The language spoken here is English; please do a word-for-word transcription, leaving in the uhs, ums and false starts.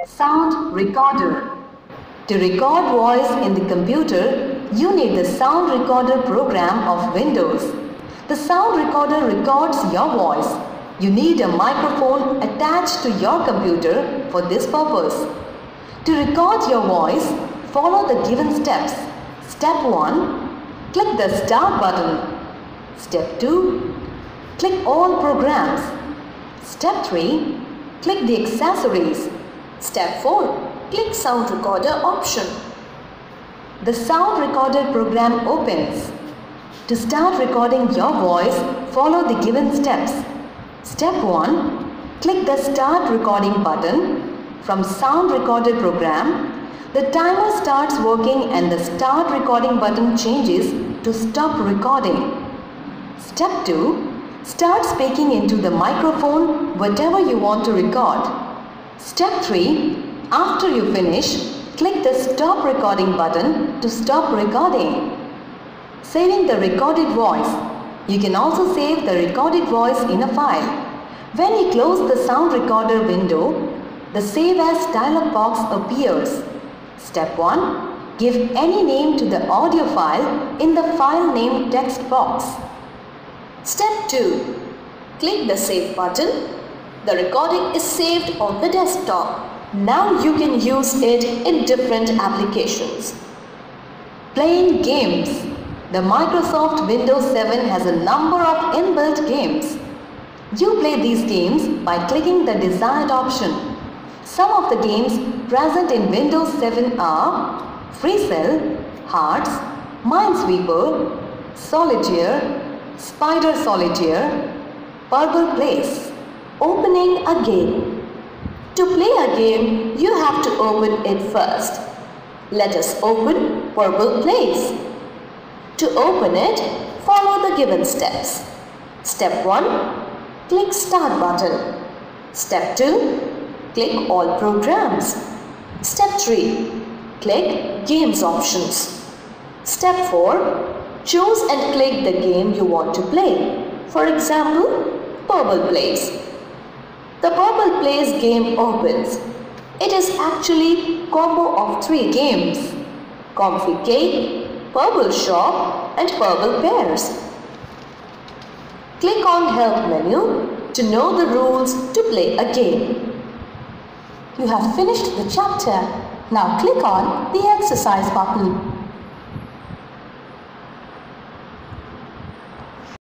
Sound recorder. To record voice in the computer, you need the sound recorder program of Windows. The sound recorder records your voice. You need a microphone attached to your computer for this purpose. To record your voice, follow the given steps. Step one. Click the Start button. Step two. Click All Programs. Step three. Click the Accessories. Step four. Click Sound Recorder option. The sound recorder program opens. To start recording your voice, follow the given steps. Step one. Click the Start Recording button. From Sound Recorder program, the timer starts working and the Start Recording button changes to Stop Recording. Step two. Start speaking into the microphone whatever you want to record. Step three. After you finish, click the Stop Recording button to stop recording. Saving the recorded voice. You can also save the recorded voice in a file. When you close the sound recorder window, the Save As dialog box appears. Step one. Give any name to the audio file in the File Name text box. Step two. Click the Save button. The recording is saved on the desktop. Now you can use it in different applications. Playing games. The Microsoft Windows seven has a number of inbuilt games. You play these games by clicking the desired option. Some of the games present in Windows seven are FreeCell, Hearts, Minesweeper, Solitaire, Spider Solitaire, Purple Place. Opening a game. To play a game, you have to open it first. Let us open Purple Place. To open it, follow the given steps. Step one. Click Start button. Step two. Click All Programs. Step three. Click Games options. Step four. Choose and click the game you want to play. For example, Purple Place. The Purple Place game opens. It is actually combo of three games: Comfy Cake, Purple Shop and Purple Pears. Click on Help menu to know the rules to play a game. You have finished the chapter. Now click on the Exercise button.